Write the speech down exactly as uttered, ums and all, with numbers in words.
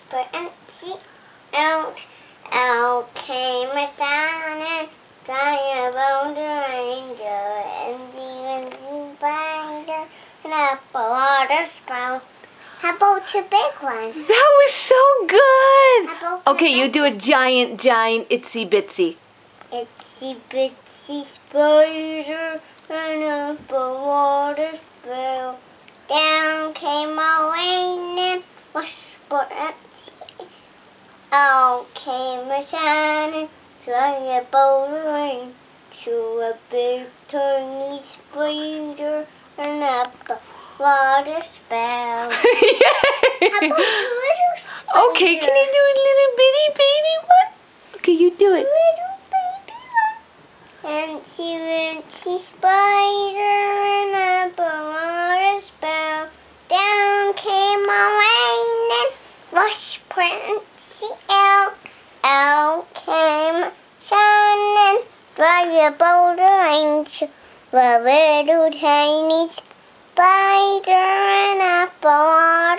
Itsy out. Out came a Shanna, flying above the ranger, Itsy Bitsy Spider, and up a water spout. How about your big one? That was so good. How about Okay, you do a giant, giant itsy bitsy. Itsy Bitsy Spider, and up a water spout. Down came a rain and whisper Itsy. Out came a Shanna, flying above the rain, to a big tiny spider, and up a water spout. Yay! How about a little spider? Okay, can you do a little bitty baby one? Okay, you do it. Little baby one. Itsy Bitsy Spider, and up a water spout. Down came a rain and washed Itsy out. Out came Shanna, flying above the rain, to a little tiny spider, and up a water